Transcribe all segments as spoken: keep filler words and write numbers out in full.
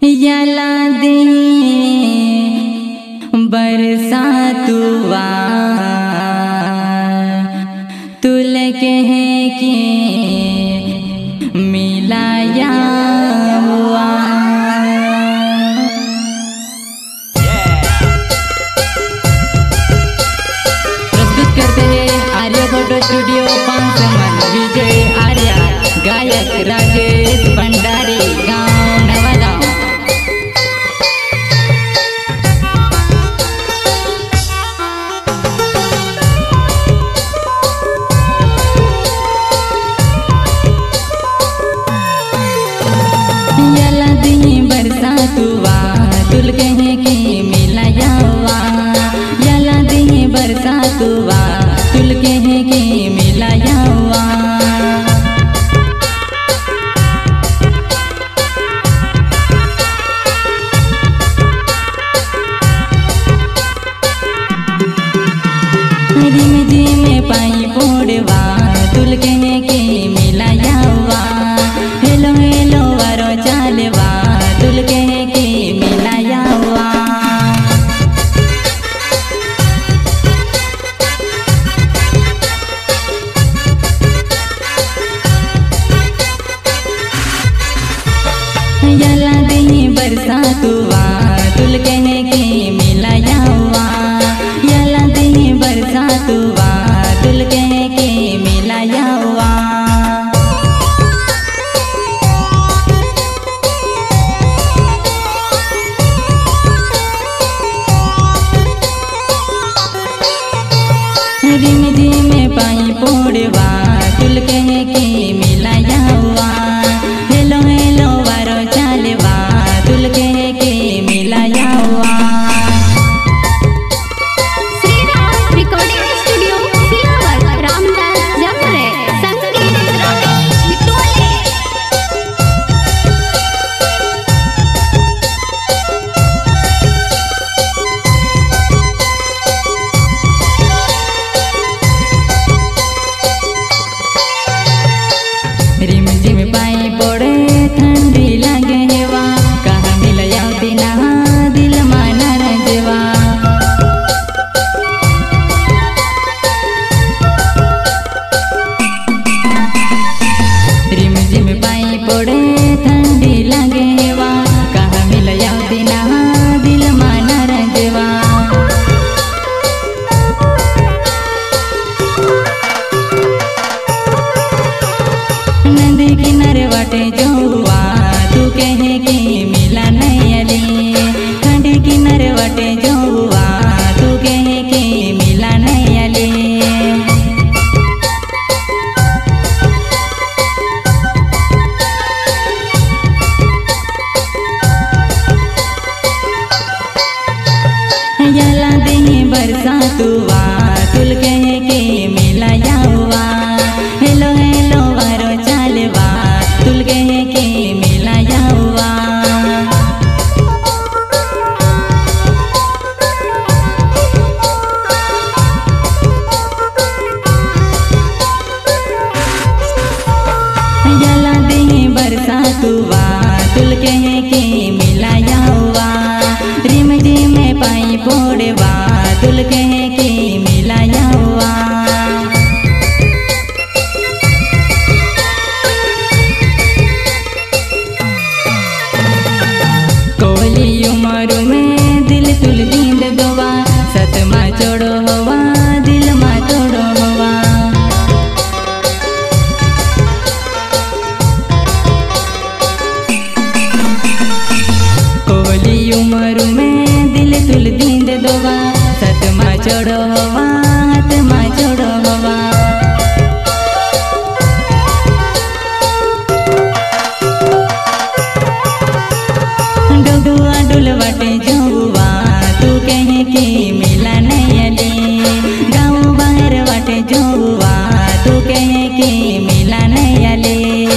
याला दे बरसातुआ तुल कह के मिलाया हुआ। प्रस्तुत करते हैं आर्या फोटो स्टूडियो पांचमन, विजय आर्या, गायक राजेश भंडारी, गांव नवागांव। याला दी बरसातुआ तुल कह के मिलाया हुआ। याला दी बरसातुआ तुल कह के मिलाया हुआ। रिम जिम पाई पोड़वा तुल कह के मिलाया हुआ। हेलो हेलो वारो चालवा तुल कह के मिलाया हुआ। याला दी बरसातुआ तुल कह के मिलाया हुआ। याला दी बरसातुआ तुल कह के मिलाया हुआ। रिम जिम पाई पोड़वा तुल कह के मिलाया हुआ। हेलो हेलो वारो चालवा तुल कह के मिलाया हुआ। श्रीराम रिकॉर्डिंग स्टूडियो सियावर, रामदास जमरे, संगीत रमेश विटोले। रिम जिम पाई पड़े ठंडी लगे हेवा, कहा मिलया दिना दिल माना रजवा। रिम जिम पाई पड़े ठंडी लगे हेवा, कहा मिलया दिना दिल माना रजवा। नदी किनारे वाटे जोवा तू कह के मिला नयली। खंडी किनारे वाटे जोवा तू कह के मिला नयली। याला दी बरसातुआ तुल कह के मिलाया हुआ। हेलो हेलो वारो चालवा तुल कह के मिलाया हुआ। याला दी बरसातुआ तुल कह के मिलाया हुआ। रिम जिम पाई पोड़वा तुल कह के मिलाया हुआ। कोली उमर में दिल तुल दींद दोवा, सतमा चोड़ो हवा दिल मा तोड़ो हवा। कोली उमर में दिल तुल दींद दोवा, सतमा चोड़ो हवा हाथमा चोड़ो हवा। डोडुआ डुल वाटे जोवा तू कह के मिला नयली। गाँव बाहर वाटे जोवा तू कह के मिला नयली।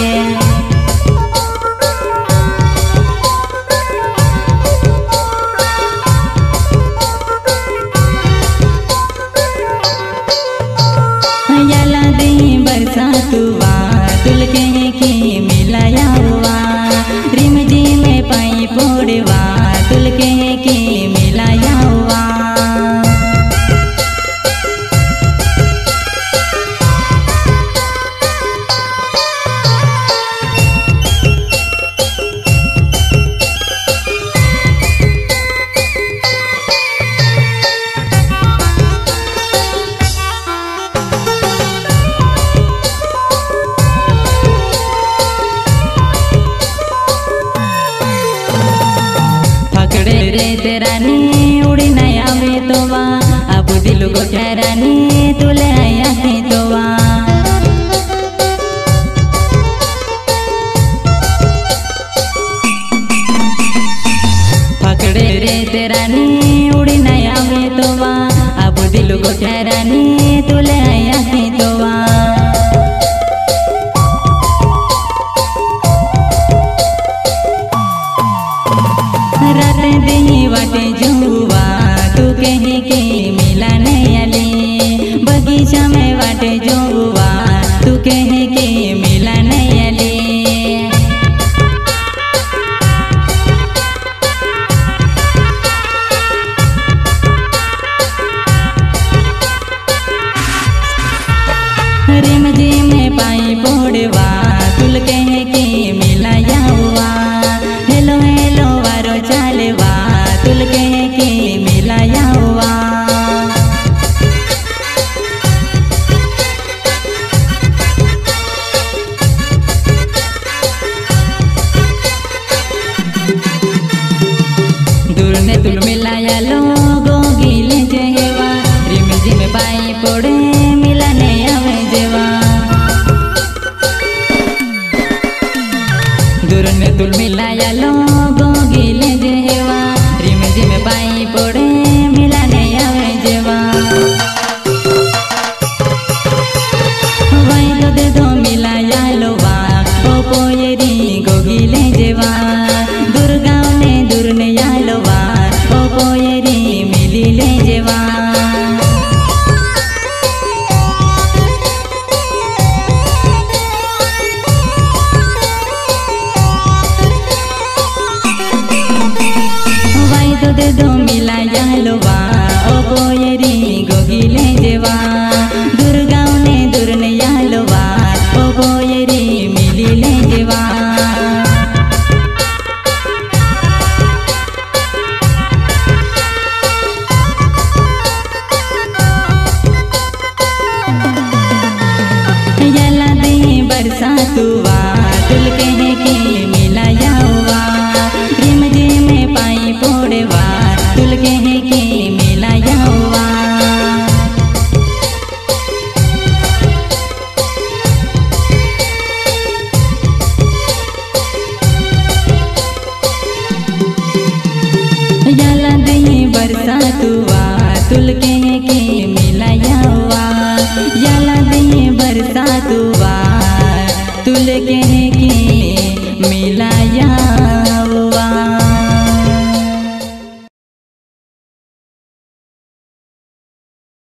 याला दी बरसातुआ तुल कह के मिलाया हुआ। रिम जिम पाई पोड़ रे तेरानी उड़ी नहीं आवे तो वा अब दिल को ठहरानी तुले आया थे तो वा पकड़े रे तेरानी उड़ी नहीं आवे तो वा अब दिल को ठहरानी तुले आया थे तो वा रात दी वाटे जुआ तू कहे के मिला नहीं आले बगीचा में वाटे जुआ तू कहे के मिला नहीं आले रिम जी में पाई पोड़वा तुल कहे के मिला हुआ हेलो हेलो वारो चालवा तुल कहे के मिला हुआ दूर ने तुल मिलाया लोगो गिले जहेवा रिम जी में पाई पोड़े मिला नहीं आवे जेवा दूर में तुल मिलाया लोगो गिले जेवा रिम जी में पाई पोड़े मिला नहीं आवे जेवा वही तो दे दो मिलाया लोवा ओ पोयरी गोगिले जेवा दूर गाँव ने दूर ने यालोवा ओ पोयरी मिलिले जेवा दे दो मिलाया लोवा ओ पोयरी गोगिले जेवा दूर गाँव ने दूर ने यालोवा ओ पोयरी मिलिले जेवा याला दे बरसातुआ तुल कहे के मिलाया हुआ रिम जी में पाई पोड़वा तुल कहे के मिलाया हुआ याला दे बरसातुआ तुल कहे के मिलाया हुआ याला दे बरसातुआ तुल कहे के मिलाया हुआ।